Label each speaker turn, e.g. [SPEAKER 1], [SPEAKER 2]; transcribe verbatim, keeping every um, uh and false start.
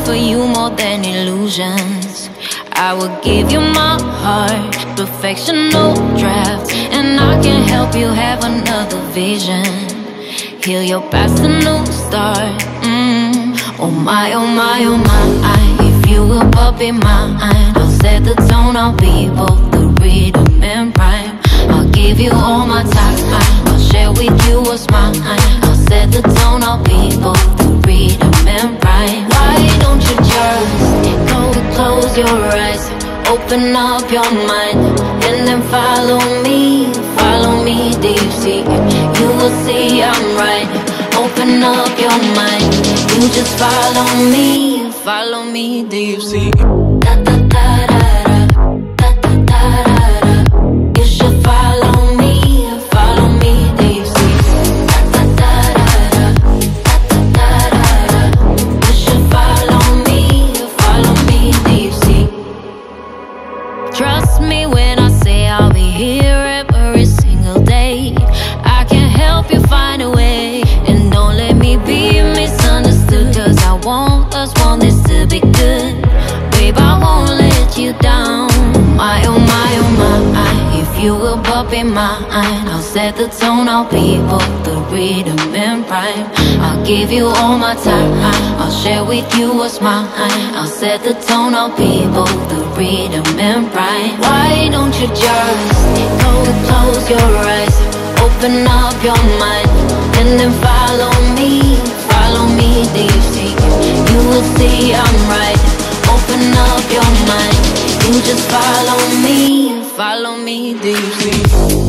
[SPEAKER 1] offer you more than illusions. I will give you my heart, perfection, no draft. And I can help you have another vision, heal your past, a new start. mm. Oh my, oh my, oh my, if you will but be mine, I'll set the tone, I'll be both the rhythm and rhyme. I'll give you all my time, I'll share with you what's mine. I'll set the tone, I'll be both the rhythm and rhyme. Why don't you just go and close your eyes, open up your mind, and then follow me, follow me deep sea. You will see I'm right, open up your mind. You just follow me, follow me deep sea. Da da da da da, da da da da. You should follow me, follow me deep sea. Da da da da da, da da da da. You should follow me, follow me deep sea. Trust me when I say I'll be here every single day. I can help you find a way, and don't let me be misunderstood. Cause I want us, want this to be good. Babe, I won't let you down. My, oh my, oh my, if you will but be mine, I'll set the tone, I'll be both the rhythm and rhyme. I'll give you all my time, I'll share with you what's mine. I'll set the tone, I'll be both the rhythm and rhyme. Why don't you just go and close your eyes, open up your mind, and then follow me, follow me deep sea. You will see I'm right, open up your mind. You just follow me, follow me deep sea.